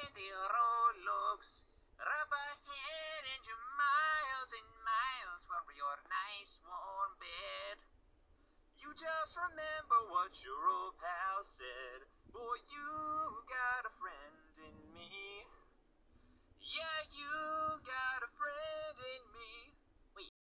with your old looks. Rough ahead and you're miles and miles from your nice warm bed. You just remember what your old pal said. Boy, you got